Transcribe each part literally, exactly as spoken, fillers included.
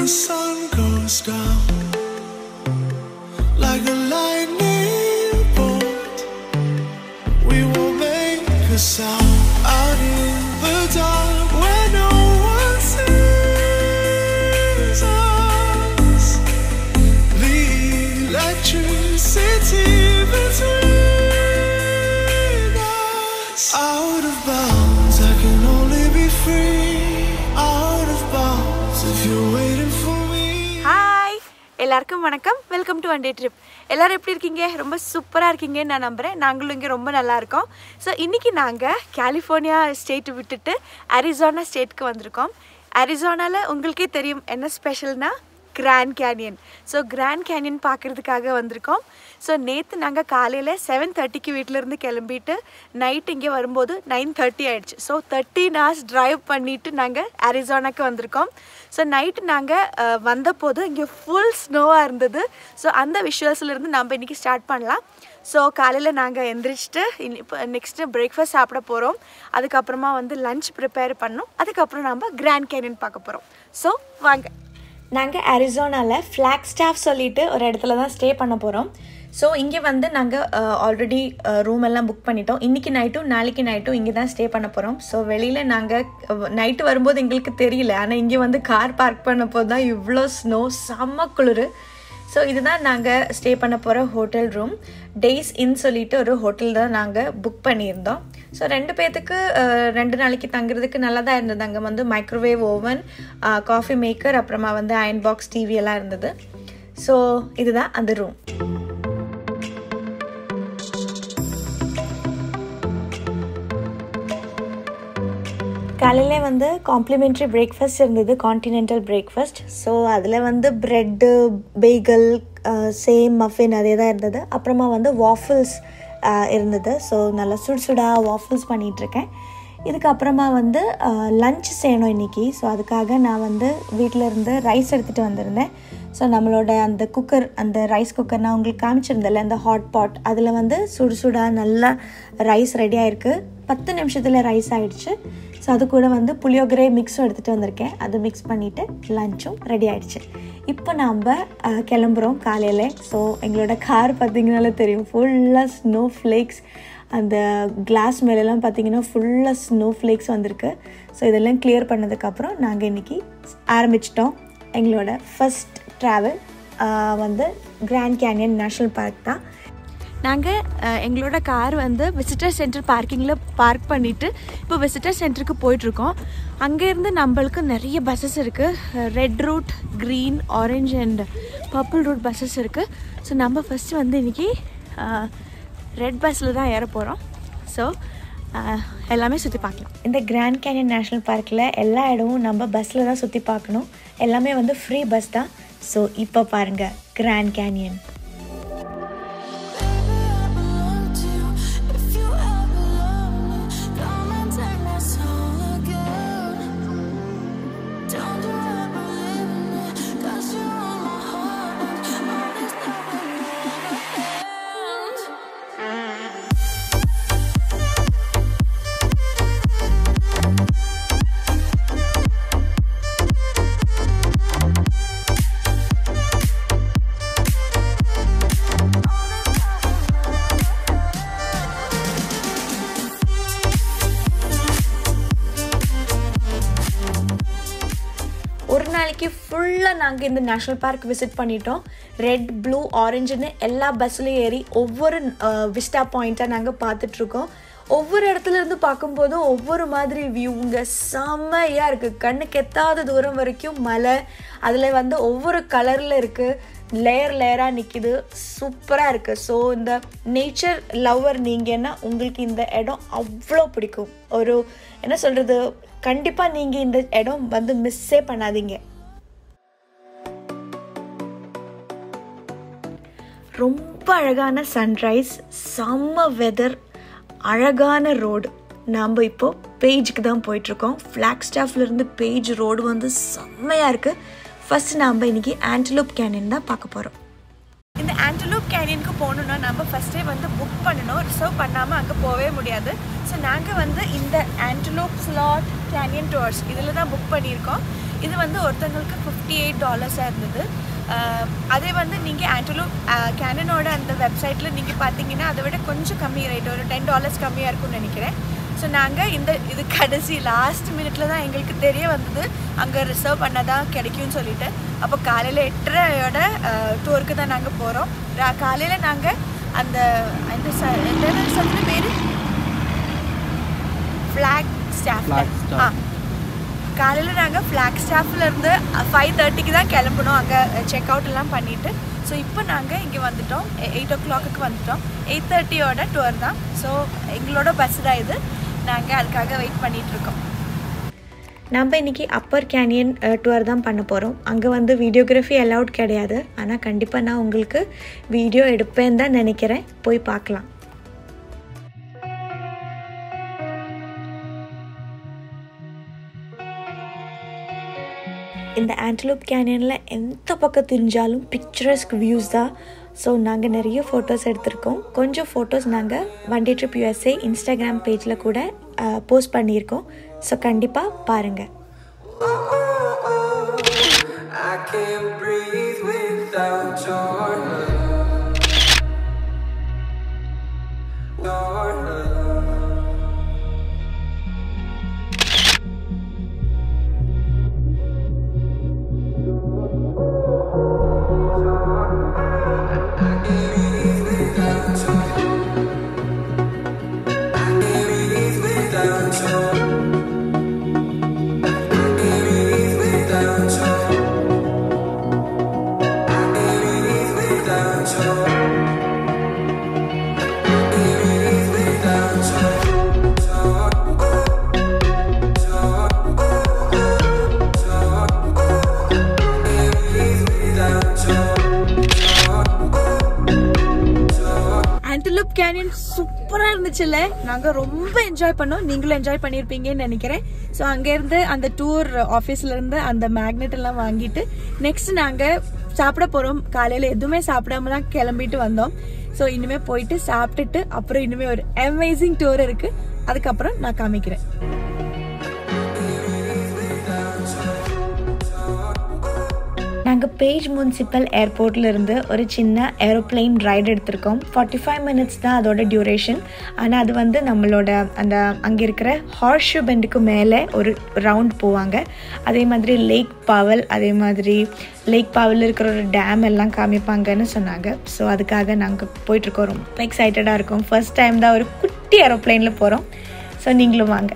the sun goes down like a lightning bolt, we will make a sound out in the dark where no one sees us. The electricity between us. Out of bounds, I can only be free. Out of bounds, if you're waiting for me. Hi, எல்லாருக்கும் வணக்கம். Welcome to one day trip. எல்லாரும் எப்படி இருக்கீங்க? ரொம்ப சூப்பராக இருக்கீங்கன்னு நான் நம்புகிறேன். நாங்களும் இங்கே ரொம்ப நல்லா இருக்கோம். ஸோ இன்றைக்கி நாங்கள் கலிஃபோர்னியா ஸ்டேட்டு விட்டுட்டு அரிசோனா ஸ்டேட்டுக்கு வந்திருக்கோம். அரிசோனாவில் உங்களுக்கே தெரியும் என்ன ஸ்பெஷல்னால் Grand Canyon. So Grand Canyon பார்க்குறதுக்காக வந்திருக்கோம். ஸோ நேற்று நாங்கள் காலையில் செவன் தேர்ட்டிக்கு வீட்டிலேருந்து கிளம்பிட்டு நைட் இங்கே வரும்போது நைன் தேர்ட்டி ஆகிடுச்சு. ஸோ தேர்ட்டின் ஹவர்ஸ் ட்ரைவ் பண்ணிவிட்டு நாங்கள் அரிசோனாக்கு வந்திருக்கோம். ஸோ நைட்டு நாங்கள் வந்தபோது இங்கே ஃபுல் ஸ்னோவாக இருந்தது. ஸோ அந்த விஷுவல்ஸ்லேருந்து நம்ம இன்றைக்கி ஸ்டார்ட் பண்ணலாம். ஸோ காலையில் நாங்கள் எந்திரிச்சிட்டு இப்போ நெக்ஸ்ட்டு பிரேக்ஃபாஸ்ட் சாப்பிட போகிறோம். அதுக்கப்புறமா வந்து லன்ச் ப்ரிப்பேர் பண்ணோம். அதுக்கப்புறம் நம்ம கிராண்ட் கேனியன் பார்க்க போகிறோம். ஸோ வாங்க. நாங்கள் அரிசோனாவில் ஃப்ளாக்ஸ்டாஃப் சொல்லிட்டு ஒரு இடத்துல தான் ஸ்டே பண்ண போகிறோம். ஸோ இங்கே வந்து நாங்கள் ஆல்ரெடி ரூம் எல்லாம் புக் பண்ணிட்டோம். இன்றைக்கி நைட்டும் நாளைக்கு நைட்டும் இங்கே தான் ஸ்டே பண்ண போகிறோம். ஸோ வெளியில் நாங்கள் நைட்டு வரும்போது எங்களுக்கு தெரியல, ஆனால் இங்கே வந்து கார் பார்க் பண்ண போது தான் இவ்வளோ ஸ்னோ, செம்ம குளிர். ஸோ இதுதான் நாங்கள் ஸ்டே பண்ண போகிற ஹோட்டல் ரூம். டேஸ் இன் சொல்லிட்டு ஒரு ஹோட்டல் தான் நாங்கள் புக் பண்ணியிருந்தோம். ஸோ ரெண்டு பேர்த்துக்கு ரெண்டு நாளைக்கு தங்குறதுக்கு நல்லா தான் இருந்தது. அங்கே வந்து மைக்ரோவேவ் ஓவன், காஃபி மேக்கர், அப்புறமா வந்து அயன் பாக்ஸ், டிவி எல்லாம் இருந்தது. ஸோ இதுதான் அந்த ரூம். காலையிலே வந்து காம்ப்ளிமெண்ட்ரி பிரேக்ஃபாஸ்ட் இருந்தது, கான்டினென்டல் பிரேக்ஃபாஸ்ட். ஸோ அதில் வந்து ப்ரெட்டு, பேகல், சேம் மஃபின் அதே தான் இருந்தது. அப்புறமா வந்து வாஃபிள்ஸ் இருந்தது. ஸோ நல்லா சுடு சுடாக வாஃபிள்ஸ் பண்ணிகிட்ருக்கேன். இதுக்கப்புறமா வந்து லன்ச் செய்யணும் இன்றைக்கி. ஸோ அதுக்காக நான் வந்து வீட்டில் இருந்து ரைஸ் எடுத்துகிட்டு வந்திருந்தேன். ஸோ நம்மளோட அந்த குக்கர், அந்த ரைஸ் குக்கர் நான் உங்களுக்கு காமிச்சிருந்தேன்ல, அந்த ஹாட் பாட், அதில் வந்து சுடு சுடாக நல்லா ரைஸ் ரெடி ஆகிருக்கு. பத்து நிமிஷத்தில் ரைஸ் ஆகிடுச்சு. ஸோ அது கூட வந்து புளியோகரை மிக்ஸும் எடுத்துகிட்டு வந்திருக்கேன். அது மிக்ஸ் பண்ணிவிட்டு லன்ச்சும் ரெடி ஆகிடுச்சு. இப்போ நாம் கிளம்புறோம் காலையில். ஸோ எங்களோட கார் பார்த்திங்கனாலே தெரியும், ஃபுல்லாக ஸ்னோ ஃப்ளேக்ஸ். அந்த கிளாஸ் மேலெல்லாம் பார்த்திங்கன்னா ஃபுல்லாக ஸ்னோ ஃப்ளேக்ஸ் வந்திருக்கு. ஸோ இதெல்லாம் கிளியர் பண்ணதுக்கப்புறம் நாங்கள் இன்றைக்கி ஆரம்பிச்சிட்டோம் எங்களோட ஃபஸ்ட் ட்ராவல். வந்து கிராண்ட் கேனியன் நேஷ்னல் பார்க் தான். நாங்கள் எங்களோட கார் வந்து விசிட்டர் சென்டர் பார்க்கிங்கில் பார்க் பண்ணிவிட்டு இப்போ விசிட்டர் சென்டருக்கு போயிட்டுருக்கோம். அங்கேருந்து நம்மளுக்கு நிறைய பஸ்ஸஸ் இருக்குது. Red route, green, orange and purple route buses இருக்குது. ஸோ நம்ம ஃபஸ்ட்டு வந்து இன்றைக்கி ரெட் பஸ்ஸில் தான் ஏற போகிறோம். ஸோ எல்லாமே சுற்றி பார்க்கலாம். இந்த கிராண்ட் கேனியன் நேஷ்னல் பார்க்கில் எல்லா இடமும் நம்ம பஸ்ஸில் தான் சுற்றி பார்க்கணும். எல்லாமே வந்து ஃப்ரீ பஸ் தான். ஸோ இப்போ பாருங்கள் கிராண்ட் கேனியன். ஒரு நாளைக்கு ஃபுல்லாக நாங்கள் இந்த நேஷ்னல் பார்க் விசிட் பண்ணிட்டோம். ரெட், ப்ளூ, ஆரஞ்சுன்னு எல்லா பஸ்ஸுலையும் ஏறி ஒவ்வொரு விஸ்டா பாயிண்ட்டாக நாங்கள் பார்த்துட்ருக்கோம். ஒவ்வொரு இடத்துல இருந்து பார்க்கும்போதும் ஒவ்வொரு மாதிரி வியூங்க செம்மையாக இருக்குது. கண்ணுக்கு எத்தாத தூரம் வரைக்கும் மலை, அதில் வந்து ஒவ்வொரு கலரில் இருக்குது, லேயர் லேயராக நிற்கிது, சூப்பராக இருக்குது. ஸோ இந்த நேச்சர் லவ்வர் நீங்கன்னா உங்களுக்கு இந்த இடம் அவ்வளோ பிடிக்கும். ஒரு என்ன சொல்கிறது, கண்டிப்பாக நீங்கள் இந்த இடம் வந்து மிஸ்ஸே பண்ணாதீங்க. ரொம்ப அழகான சன்ரைஸ், செம்ம வெதர், அழகான ரோடு. நாம் இப்போது பேஜுக்கு தான் போயிட்டுருக்கோம். ஃப்ளாக்ஸ்டாஃப்லேருந்து பேஜ் ரோடு வந்து செம்மையாக இருக்குது. ஃபஸ்ட்டு நாம் இன்றைக்கி ஆன்டலோப் கேனியன் தான் பார்க்க போகிறோம். இந்த ஆன்டலோப் கேனியனுக்கு போகணுன்னா நம்ம ஃபஸ்ட்டே வந்து புக் பண்ணணும். ரிசர்வ் பண்ணாமல் அங்கே போகவே முடியாது. ஸோ நாங்கள் வந்து இந்த ஆன்டலோப் ஸ்லாட் கேனியன் டூர்ஸ் இதில் தான் புக் பண்ணியிருக்கோம். இது வந்து ஒருத்தங்களுக்கு ஃபிஃப்டி எயிட் டாலர்ஸாக இருந்தது. அதே வந்து நீங்கள் ஆண்டலூப் கேனனோட அந்த வெப்சைட்டில் நீங்கள் பார்த்தீங்கன்னா அதை விட கொஞ்சம் கம்மி ரேட், ஒரு டென் டாலர்ஸ் கம்மியாக இருக்கும்னு நினைக்கிறேன். ஸோ நாங்கள் இந்த இது கடைசி லாஸ்ட் மினிட்ல தான் எங்களுக்கு தெரிய வந்தது அங்கே ரிசர்வ் பண்ண தான் கிடைக்கும்னு சொல்லிட்டு. அப்போ காலையில் எட்டரையோட டூருக்கு தான் நாங்கள் போகிறோம். காலையில் நாங்கள் அந்த அந்த சத்துல பேர் ஃப்ளாக் ஸ்டாஃப் ஆ காலையில் நாங்கள் ஃப்ளாக் ஸ்டாஃப்லேருந்து ஃபைவ் தேர்ட்டிக்கு தான் கிளம்பணும் அங்கே செக் அவுட் எல்லாம் பண்ணிவிட்டு. ஸோ இப்போ நாங்கள் இங்கே வந்துட்டோம், எயிட் ஓ கிளாக்கு வந்துட்டோம். எயிட் தேர்ட்டியோட டூர் தான். ஸோ எங்களோட பஸ் தான் இது, நாங்கள் அதுக்காக வெயிட் பண்ணிகிட்ருக்கோம். நம்ம இன்றைக்கி அப்பர் கேனியன் டூர் தான் பண்ண போகிறோம். அங்கே வந்து வீடியோகிராஃபி அலவுட் கிடையாது, ஆனால் கண்டிப்பாக நான் உங்களுக்கு வீடியோ எடுப்பேன்னு தான் நினைக்கிறேன். போய் பார்க்கலாம். இந்த ஆண்டலூப் கேனியனில் எந்த பக்கம் தெரிஞ்சாலும் பிக்சரஸ்க் வியூஸ் தான். ஸோ நாங்கள் நிறைய ஃபோட்டோஸ் எடுத்திருக்கோம். கொஞ்சம் ஃபோட்டோஸ் நாங்கள் one day trip USA Instagram பேஜில் கூட போஸ்ட் பண்ணியிருக்கோம். ஸோ கண்டிப்பாக பாருங்கள். ஆண்டலூப் கேனியன் சூப்பரா இருந்துச்சுல்ல. நாங்க ரொம்ப என்ஜாய் பண்ணோம், நீங்களும் என்ஜாய் பண்ணிருப்பீங்கன்னு நினைக்கிறேன். ஸோ அங்க இருந்து அந்த டூர் ஆஃபீஸ்ல இருந்து அந்த மேக்னெட் எல்லாம் வாங்கிட்டு நெக்ஸ்ட் நாங்க சாப்பிட போறோம். காலையில எதுவுமே சாப்பிடாம தான் கிளம்பிட்டு வந்தோம். ஸோ இனிமே போயிட்டு சாப்பிட்டுட்டு அப்புறம் இனிமே ஒரு அமேசிங் டூர் இருக்கு, அதுக்கப்புறம் நான் காமிக்கிறேன். நாங்கள் பேஜ் முனிசிபல் ஏர்போர்ட்ல இருந்து ஒரு சின்ன ஏரோப்ளைன் ரைடு எடுத்திருக்கோம். ஃபார்ட்டி ஃபைவ் மினிட்ஸ் தான் அதோட டியூரேஷன். ஆனால் அது வந்து நம்மளோட அந்த அங்கே இருக்கிற ஹார்ஷூ பெண்டுக்கு மேலே ஒரு ரவுண்ட் போவாங்க. அதே மாதிரி லேக் பாவல், அதே மாதிரி லேக் பாவல் இருக்கிற ஒரு டேம் எல்லாம் காமிப்பாங்கன்னு சொன்னாங்க. ஸோ அதுக்காக நாங்கள் போயிட்டுருக்கோம், ரொம்ப எக்ஸைட்டடாக இருக்கோம். ஃபர்ஸ்ட் டைம் தான் ஒரு குட்டி ஏரோப்ளைனில் போகிறோம். ஸோ நீங்களும் வாங்க.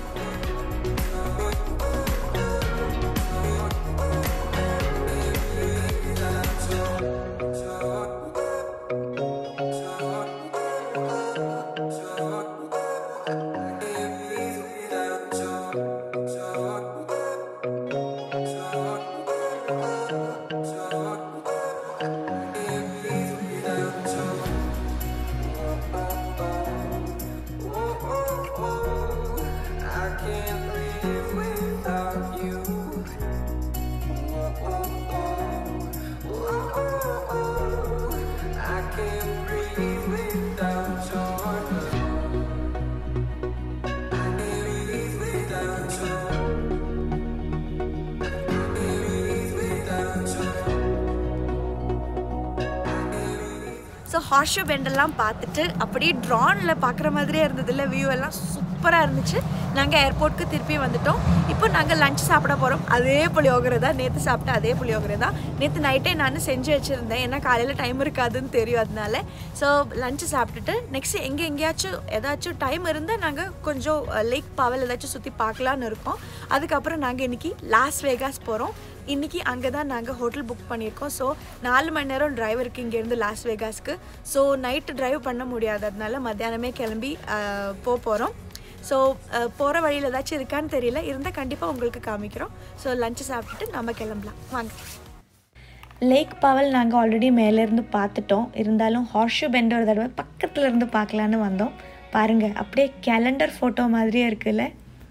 ஸோ ஹார்ஷூ பெண்டெல்லாம் பார்த்துட்டு அப்படியே ட்ரானில் பார்க்குற மாதிரியே இருந்ததில்ல, வியூ எல்லாம் சூப்பராக இருந்துச்சு. நாங்கள் ஏர்போர்ட்டுக்கு திருப்பி வந்துட்டோம். இப்போ நாங்கள் லஞ்ச் சாப்பிட போகிறோம். அதே புளியோகரை தான், நேற்று சாப்பிட்ட அதே புளியோகரை தான். நேற்று நைட்டே நான் செஞ்சு வச்சுருந்தேன், ஏன்னா காலையில் டைம் இருக்காதுன்னு தெரியும் அதனால. ஸோ லஞ்சு சாப்பிட்டுட்டு நெக்ஸ்ட் எங்கே எங்கேயாச்சும் ஏதாச்சும் டைம் இருந்தால் நாங்கள் கொஞ்சம் லேக் பாவல் ஏதாச்சும் சுற்றி பார்க்கலான்னு இருக்கோம். அதுக்கப்புறம் நாங்கள் இன்றைக்கி லாஸ் வேகாஸ் போகிறோம். இன்றைக்கி அங்கே தான் நாங்கள் ஹோட்டல் புக் பண்ணியிருக்கோம். ஸோ நாலு மணி நேரம் ட்ரைவ் இருக்குது இங்கேருந்து லாஸ் வேகாஸ்க்கு. ஸோ நைட்டு ட்ரைவ் பண்ண முடியாது, அதனால மத்தியானமே கிளம்பி போக போகிறோம். ஸோ போகிற வழியில் ஏதாச்சும் இருக்கான்னு தெரியல, இருந்தால் கண்டிப்பாக உங்களுக்கு காமிக்கிறோம். ஸோ லஞ்சு சாப்பிட்டுட்டு நம்ம கிளம்பலாம் வாங்க. லேக் பாவல் நாங்கள் ஆல்ரெடி மேலேருந்து பார்த்துட்டோம், இருந்தாலும் ஹார்ஷூ பெண்ட் ஒரு தடவை பக்கத்தில் இருந்து பார்க்கலான்னு வந்தோம். பாருங்கள், அப்படியே கேலண்டர் ஃபோட்டோ மாதிரியே இருக்குல்ல.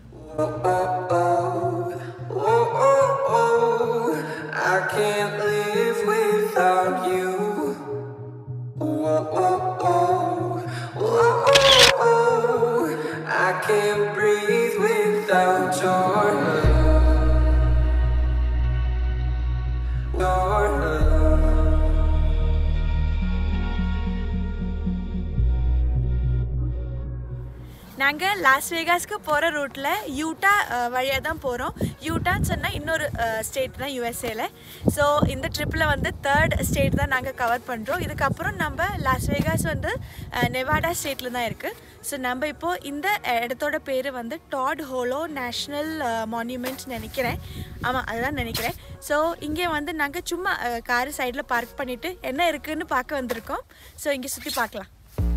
I can't live without you. Whoa, whoa, whoa. Whoa, whoa, whoa. I can't breathe without your love. நாங்கள் லாஸ் வேகாஸ்க்கு போகிற ரூட்டில் யூட்டா வழியாக தான் போகிறோம். யூட்டான்னு சொன்னால் இன்னொரு ஸ்டேட் தான் யூஎஸ்ஏல. ஸோ இந்த ட்ரிப்பில் வந்து தேர்ட் ஸ்டேட் தான் நாங்கள் கவர் பண்ணுறோம். இதுக்கப்புறம் நம்ம லாஸ் வேகாஸ் வந்து நெவாடா ஸ்டேட்டில் தான் இருக்குது. ஸோ நம்ம இப்போது இந்த இடத்தோட பேர் வந்து டாட் ஹோலோ நேஷ்னல் மான்யூமெண்ட் நினைக்கிறேன். ஆமாம், அதுதான் நினைக்கிறேன். ஸோ இங்கே வந்து நாங்கள் சும்மா காரு சைடில் பார்க் பண்ணிவிட்டு என்ன இருக்குதுன்னு பார்க்க வந்திருக்கோம். ஸோ இங்கே சுற்றி பார்க்கலாம்.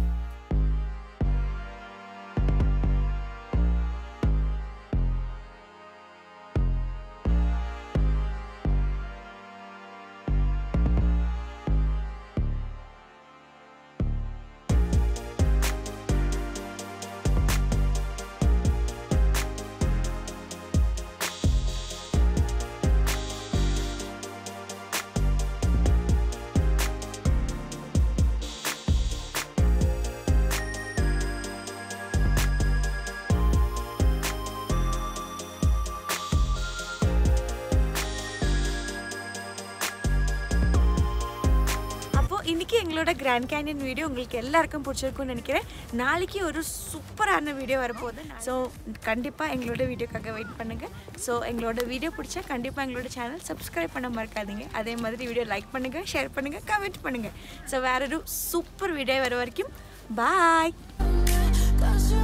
இன்றைக்கி எங்களோட கிராண்ட் கேனியன் வீடியோ உங்களுக்கு எல்லாருக்கும் பிடிச்சிருக்குன்னு நினைக்கிறேன். நாளைக்கு ஒரு சூப்பரான வீடியோ வரப்போகுது. ஸோ கண்டிப்பாக எங்களோட வீடியோக்காக வெயிட் பண்ணுங்கள். ஸோ எங்களோட வீடியோ பிடிச்சா கண்டிப்பாக எங்களோட சேனல் சப்ஸ்கிரைப் பண்ண மறக்காதீங்க. அதே மாதிரி வீடியோ லைக் பண்ணுங்கள், ஷேர் பண்ணுங்கள், கமெண்ட் பண்ணுங்கள். ஸோ வேற ஒரு சூப்பர் வீடியோ வர வரைக்கும் பாய்.